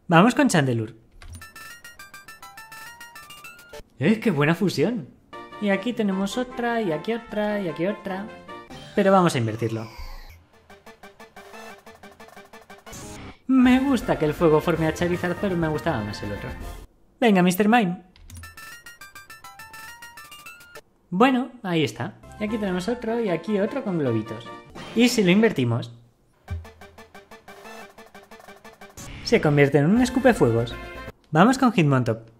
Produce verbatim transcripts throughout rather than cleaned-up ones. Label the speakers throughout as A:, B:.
A: Vamos con Chandelure. ¡Eh, qué buena fusión! Y aquí tenemos otra, y aquí otra, y aquí otra. Pero vamos a invertirlo. Me gusta que el fuego forme a Charizard, pero me gustaba más el otro. Venga, mister Mime. Bueno, ahí está. Y aquí tenemos otro, y aquí otro con globitos. ¿Y si lo invertimos? Se convierte en un escupefuegos. Vamos con Hitmontop.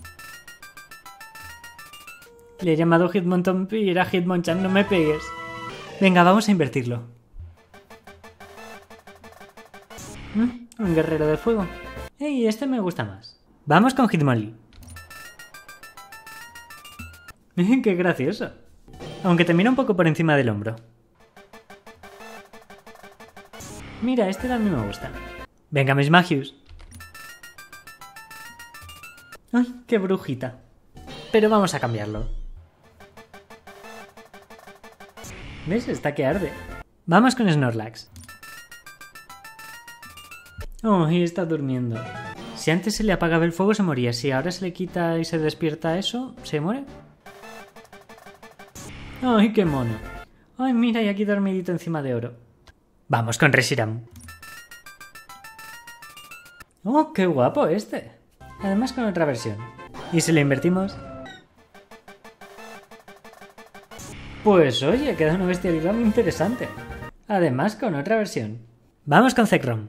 A: Le he llamado Hitmontop y era Hitmonchan, no me pegues. Venga, vamos a invertirlo. ¿Mm? Un guerrero de fuego. Ey, este me gusta más. Vamos con Hitmonlee. ¡Qué gracioso! Aunque te mira un poco por encima del hombro. Mira, este también me gusta. Venga, Miss Magius. ¡Ay, qué brujita! Pero vamos a cambiarlo. ¿Ves? Está que arde. Vamos con Snorlax. Oh, y está durmiendo. Si antes se le apagaba el fuego se moría. Si ahora se le quita y se despierta eso, ¿se muere? ¡Ay, qué mono! ¡Ay, mira! Y aquí dormidito encima de oro. Vamos con Reshiram. ¡Oh, qué guapo este! Además con otra versión. ¿Y si lo invertimos? Pues oye, queda una bestialidad muy interesante. Además con otra versión. Vamos con Zekrom.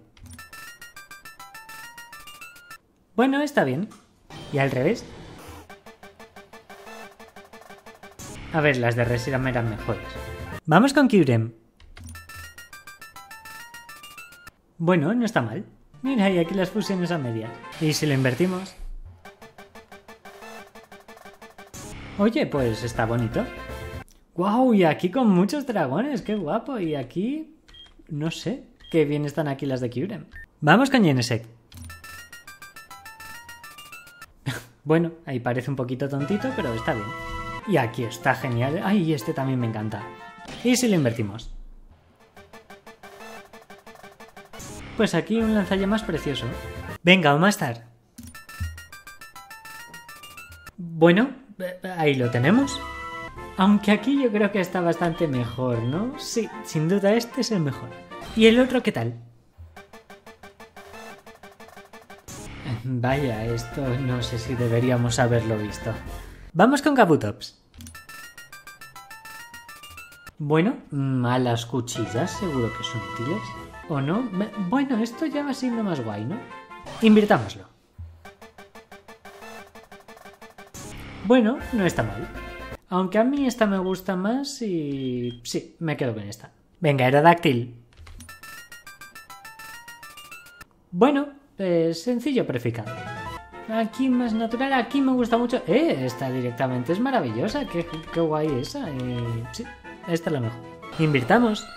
A: Bueno, está bien. ¿Y al revés? A ver, las de Reshiram eran mejores. Vamos con Kyurem. Bueno, no está mal. Mira, y aquí las fusiones a medias. ¿Y si lo invertimos? Oye, pues está bonito. ¡Guau! Y aquí con muchos dragones, qué guapo. Y aquí... no sé, qué bien están aquí las de Kyurem. Vamos con Genesect. Bueno, ahí parece un poquito tontito, pero está bien. Y aquí está genial. ¡Ay, este también me encanta! ¿Y si lo invertimos? Pues aquí un lanzallamas precioso. Venga, Omastar. Bueno, ahí lo tenemos. Aunque aquí yo creo que está bastante mejor, ¿no? Sí, sin duda este es el mejor. ¿Y el otro qué tal? Vaya, esto no sé si deberíamos haberlo visto. Vamos con Kabutops. Bueno, a las cuchillas seguro que son útiles. ¿O no? Bueno, esto ya va siendo más guay, ¿no? Invirtámoslo. Bueno, no está mal. Aunque a mí esta me gusta más y... sí, me quedo con esta. Venga, Aerodactyl. Bueno, es sencillo pero eficaz. Aquí más natural, aquí me gusta mucho. Eh, esta directamente es maravillosa. Qué, qué guay esa. Y... sí, esta es la mejor. Invirtamos.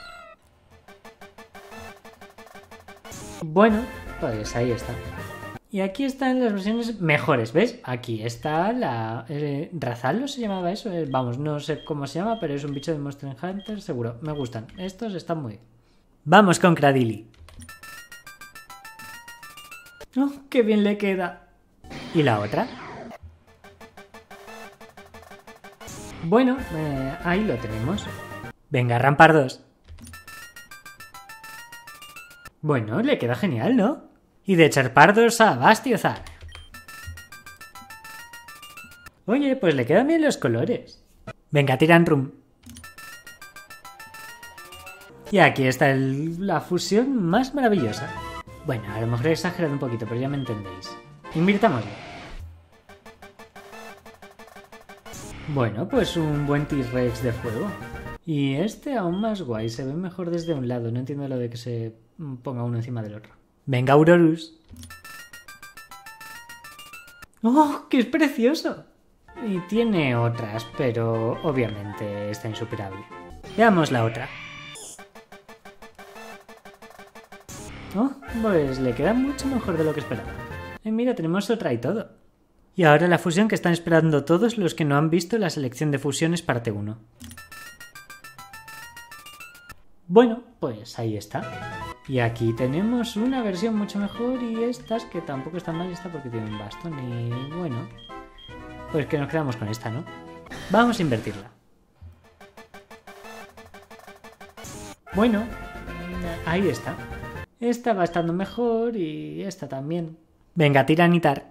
A: Bueno, pues ahí está. Y aquí están las versiones mejores, ¿ves? Aquí está la... Eh, ¿Razalo se llamaba eso? Eh, vamos, no sé cómo se llama, pero es un bicho de Monster Hunter, seguro. Me gustan. Estos están muy bien. Vamos con Cradily. ¡Oh, qué bien le queda! ¿Y la otra? Bueno, eh, ahí lo tenemos. Venga, Rampardos. Bueno, le queda genial, ¿no? Y de Charpardos a Bastiozar. Oye, pues le quedan bien los colores. Venga, Tyrantrum. Y aquí está el, la fusión más maravillosa. Bueno, a lo mejor he exagerado un poquito, pero ya me entendéis. Invirtámoslo. Bueno, pues un buen T-Rex de fuego. Y este aún más guay, se ve mejor desde un lado. No entiendo lo de que se ponga uno encima del otro. Venga, Aurorus. ¡Oh, que es precioso! Y tiene otras, pero obviamente está insuperable. Veamos la otra. Oh, pues le queda mucho mejor de lo que esperaba. Eh, mira, tenemos otra y todo. Y ahora la fusión que están esperando todos los que no han visto la selección de fusiones parte uno. Bueno, pues ahí está. Y aquí tenemos una versión mucho mejor y estas que tampoco están mal, esta porque tiene un bastón y bueno, pues que nos quedamos con esta, ¿no? Vamos a invertirla. Bueno, ahí está. Esta va estando mejor y esta también. Venga, tiranitar.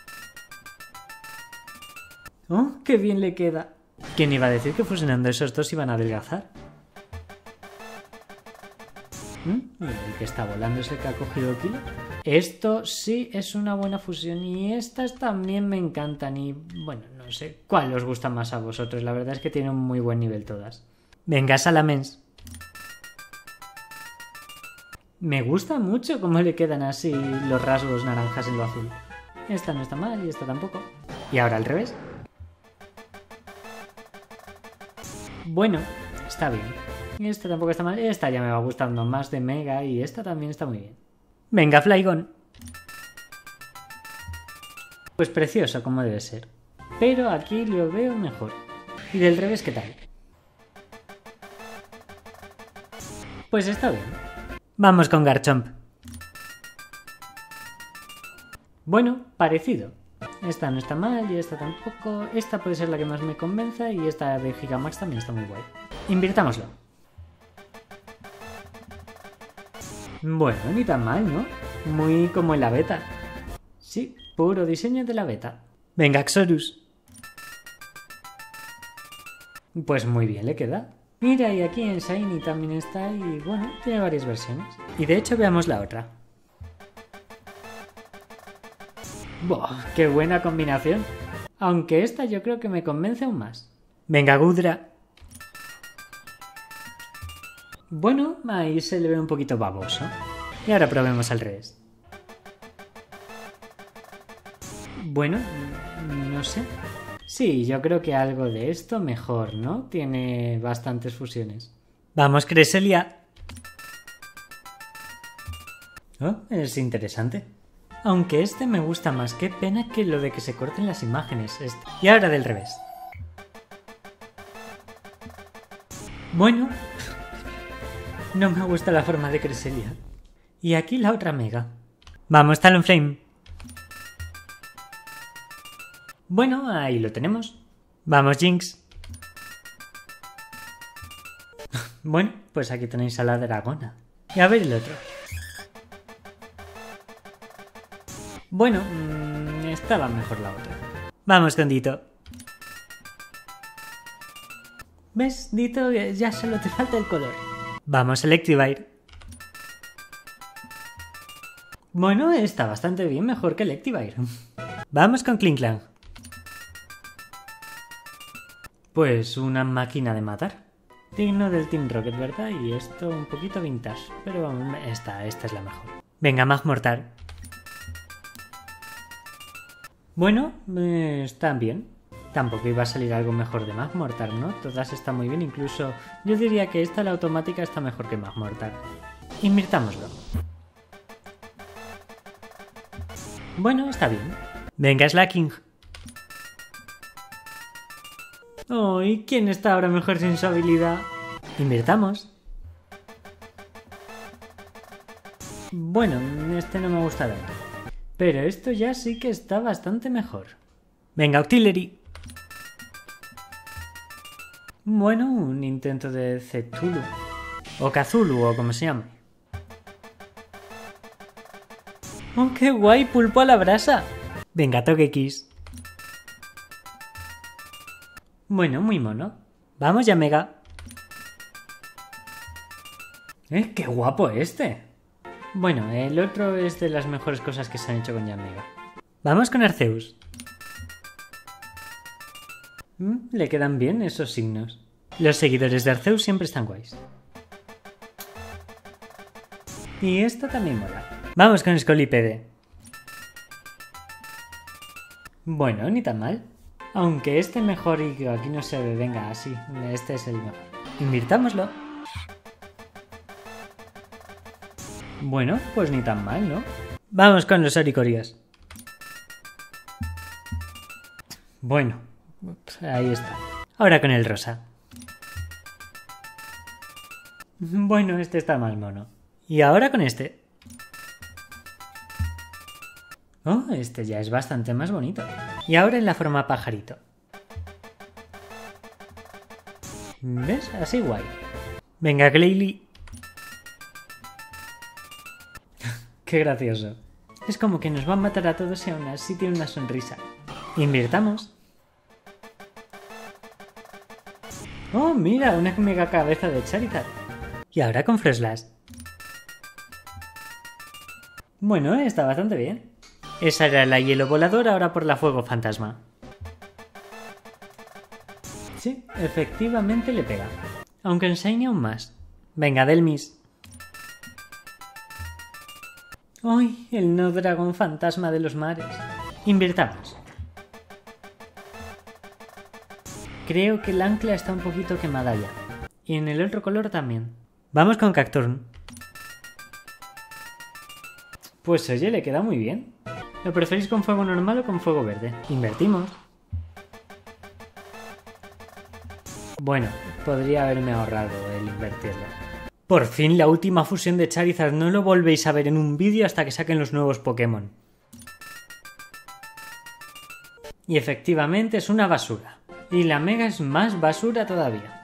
A: ¡Oh, qué bien le queda! ¿Quién iba a decir que fusionando esos dos iban a adelgazar? ¿Mm? ¿El que está volando es el que ha cogido el kilo? Esto sí es una buena fusión y estas también me encantan y bueno, no sé cuál os gusta más a vosotros. La verdad es que tienen un muy buen nivel todas. Venga, Salamence. Me gusta mucho cómo le quedan así los rasgos naranjas en lo azul. Esta no está mal y esta tampoco. Y ahora al revés. Bueno, está bien. Esta tampoco está mal. Esta ya me va gustando más de Mega y esta también está muy bien. Venga, Flygon. Pues precioso como debe ser. Pero aquí lo veo mejor. ¿Y del revés qué tal? Pues está bien. Vamos con Garchomp. Bueno, parecido. Esta no está mal y esta tampoco. Esta puede ser la que más me convenza y esta de Gigamax también está muy guay. Invirtámoslo. Bueno, ni tan mal, ¿no? Muy como en la beta. Sí, puro diseño de la beta. Venga, Xorus. Pues muy bien le queda. Mira, y aquí en Shiny también está y bueno, tiene varias versiones. Y de hecho veamos la otra. ¡Buah! ¡Qué buena combinación! Aunque esta yo creo que me convence aún más. Venga, Gudra. Bueno, ahí se le ve un poquito baboso. Y ahora probemos al revés. Bueno, no sé. Sí, yo creo que algo de esto mejor, ¿no? Tiene bastantes fusiones. ¡Vamos, Cresselia! Oh, es interesante. Aunque este me gusta más. Qué pena que lo de que se corten las imágenes. Este. Y ahora del revés. Bueno, no me gusta la forma de Cresselia. Y aquí la otra Mega. ¡Vamos, Talonflame! Bueno, ahí lo tenemos. Vamos, Jinx. Bueno, pues aquí tenéis a la dragona. Y a ver el otro. Bueno, mmm, estaba mejor la otra. Vamos con Ditto. ¿Ves, Ditto? Ya solo te falta el color. Vamos, Electivire. Bueno, está bastante bien, mejor que Electivire. Vamos con Klinklang. Pues una máquina de matar. Digno del Team Rocket, ¿verdad? Y esto un poquito vintage. Pero vamos, esta, esta es la mejor. Venga, Magmortar. Bueno, eh, están bien. Tampoco iba a salir algo mejor de Magmortar, ¿no? Todas están muy bien. Incluso yo diría que esta, la automática, está mejor que Magmortar. Invirtámoslo. Bueno, está bien. Venga, Slaking. Oh, ¿y quién está ahora mejor sin su habilidad? Invirtamos. Bueno, este no me gusta tanto. Pero esto ya sí que está bastante mejor. Venga, Octillery. Bueno, un intento de Cthulhu. O Cthulhu, o como se llame. ¡Oh, qué guay! Pulpo a la brasa. Venga, Togekiss. Bueno, muy mono. Vamos ya, Mega. ¡Eh, qué guapo este! Bueno, el otro es de las mejores cosas que se han hecho con Yanmega. Vamos con Arceus. Mm, le quedan bien esos signos. Los seguidores de Arceus siempre están guays. Y esto también mola. Vamos con Scolipede. Bueno, ni tan mal. Aunque este mejor y que aquí no se ve, venga, así. Este es el mejor. Invirtámoslo. Bueno, pues ni tan mal, ¿no? Vamos con los Oricorios. Bueno, ahí está. Ahora con el rosa. Bueno, este está más mono. Y ahora con este. Oh, este ya es bastante más bonito. Y ahora en la forma pajarito. ¿Ves? Así guay. Venga, Glalie. Qué gracioso. Es como que nos va a matar a todos y aún así tiene una sonrisa. Invirtamos. Oh, mira, una mega cabeza de Charizard. Y ahora con Froslass. Bueno, está bastante bien. Esa era la hielo volador, ahora por la fuego fantasma. Sí, efectivamente le pega. Aunque enseña aún más. Venga, Delmis. ¡Ay! El no dragón fantasma de los mares. Invirtamos. Creo que el ancla está un poquito quemada ya. Y en el otro color también. Vamos con Cacturne. Pues oye, le queda muy bien. ¿Lo preferís con fuego normal o con fuego verde? Invertimos. Bueno, podría haberme ahorrado el invertirlo. Por fin la última fusión de Charizard, no lo volvéis a ver en un vídeo hasta que saquen los nuevos Pokémon. Y efectivamente es una basura. Y la Mega es más basura todavía.